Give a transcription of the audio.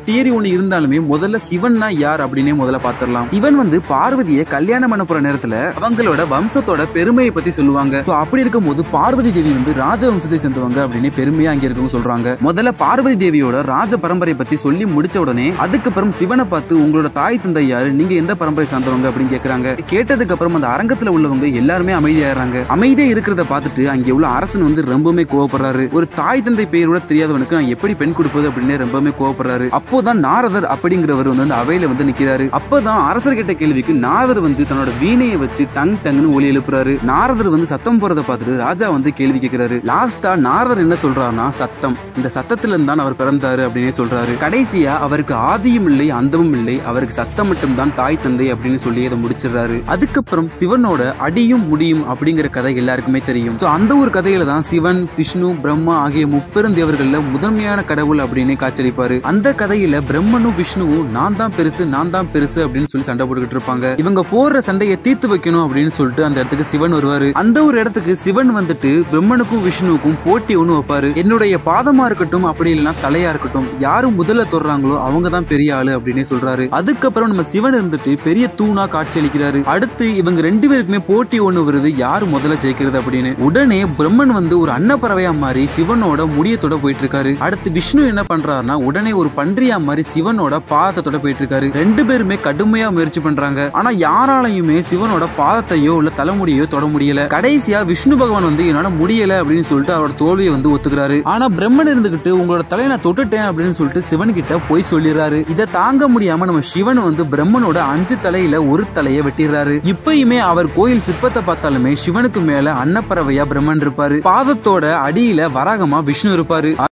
Theory ஒண்ணு இருந்தாலுமே முதல்ல சிவன்னா யார் அப்படின்னே முதல்ல பாத்திரலாம். சிவன் வந்து பார்வதியை கல்யாணம் பண்ண போற நேரத்துல அவங்களோட வம்சத்தோட பெருமையை பத்தி சொல்லுவாங்க. அப்படி இருக்கும் போது பார்வதி தேவி வந்து ராஜ வம்சத்தை சேர்ந்தவங்க அப்படின்னு பெருமையா அங்க இருக்கவங்க சொல்றாங்க. முதல்ல பார்வதி தேவியோட ராஜ பரம்பரை பத்தி சொல்லி முடிச்ச உடனே அதுக்கப்புறம் சிவனை பார்த்து உங்களோட தாய் தந்தை யாரு, நீங்க எந்த பரம்பரை சார்ந்தவங்க அப்படின்னு கேக்குறாங்க. கேட்டதுக்கு அப்புறம் அந்த அரங்கத்துல உள்ளவங்க எல்லாருமே அமைதியாகிறாங்க. அமைதியா இருக்கிறத பார்த்துட்டு அங்க உள்ள அரசன் வந்து ரொம்பவுமே கோவப்படுறாரு. ஒரு தாய் தந்தை பெயரோட தெரியாதவனுக்கு நான் எப்படி பெண் கொடுப்பது அப்படின்னு ரொம்பவுமே கோவப்படுறாரு. அப்போதான் நாரதர் அப்படிங்கிறவர் வந்து அந்த அவையில வந்து நிக்கிறாரு. அப்பதான் அரசர் கேட்ட கேள்விக்கு நாரதர் வந்து தன்னோட வீணையை வச்சு டங் டங்னு ஒலி எழுப்புறாரு. நாரதர் வந்து சத்தம் போறதை பார்த்துட்டு ராஜா வந்து கேள்வி கேட்கிறாரு. லாஸ்டா நாரதர் என்ன சொல்றாருன்னா சத்தம், இந்த சத்தத்துல இருந்தான் அவர் பிறந்தாரு அப்படின்னு சொல்றாரு. கடைசியா அவருக்கு ஆதியும் இல்லை அந்தமும் இல்லை, அவருக்கு சத்தம் மட்டும் தான் தாய் தந்தை அப்படின்னு சொல்லி அதை முடிச்சிடறாரு. அதுக்கப்புறம் சிவனோட அடியும் முடியும் அப்படிங்கிற கதை எல்லாருக்குமே தெரியும். அந்த ஒரு கதையில தான் சிவன், விஷ்ணு, பிரம்மா ஆகிய முப்பெரும் தேவர்கள்ல முதன்மையான கடவுள் அப்படின்னு காட்சியளிப்பாரு. அந்த கதையில பிரம்மனும் விஷ்ணுவும் நான் தான் பெருசு அப்படின்னு சொல்லி சண்டை போட்டுக்கிட்டு இருப்பாங்க. இவங்க போடுற சண்டையை தீர்த்து வைக்கணும் அப்படின்னு சொல்லிட்டு அந்த இடத்துக்கு சிவன் வருவாரு. அந்த ஒரு இடத்துக்கு சிவன் வந்துட்டு பிரம்மனுக்கும் விஷ்ணுவுக்கும் போட்டி ஒண்ணு வைப்பாரு. என்னுடைய பாதமா இருக்கட்டும் அப்படி இல்லைன்னா தலையா இருக்கட்டும், யாரும் முதல்ல தொடுறாங்களோ அவங்க தான் பெரிய ஆளு அப்படின்னு சொல்றாரு. அதுக்கப்புறம் நம்ம சிவன் இருந்துட்டு பெரிய தூணா காட்சி அளிக்கிறாரு. அடுத்து இவங்க ரெண்டு பேருக்குமே போட்டி ஒண்ணு வருது, யாரு முதல்ல ஜெயிக்கிறது அப்படின்னு. உடனே பிரம்மன் வந்து ஒரு அன்னப்பறவையா மாறி சிவனோட முடியத்தோட போயிட்டு இருக்காரு. அடுத்து விஷ்ணு என்ன பண்றாருன்னா உடனே ஒரு பன்றியா மாதிரி சிவனோட பாதத்தோட போயிட்டு இருக்காரு. ரெண்டு பேருமே கடுமையா முயற்சி பண்றாங்க. ஆனா யாராலையுமே சிவனோட பாதத்தையோ இல்ல தலைமுடியோ தொட முடியல. கடைசியா விஷ்ணு பகவான் வந்து என்னால முடியல அப்படின்னு சொல்லிட்டு அவரோட தோல்வியை வந்து ஒத்துக்கிறாரு. ஆனா பிரம்மன் இருந்துகிட்டு உங்களோட தலையை நான் தொட்டுட்டேன் அப்படின்னு சொல்லிட்டு சிவன் கிட்ட போய் சொல்லிடுறாரு. இதை தாங்க முடியாம நம்ம சிவன் வந்து பிரம்மனோட 5 தலையில ஒரு தலையை வெட்டிடுறாரு. இப்பயுமே அவர் கோயில் சிற்பத்தை பார்த்தாலுமே சிவனுக்கு மேல அன்னப்பறவையா பிரம்மன் இருப்பாரு. பாதத்தோட அடியில வராகமா விஷ்ணு இருப்பாரு.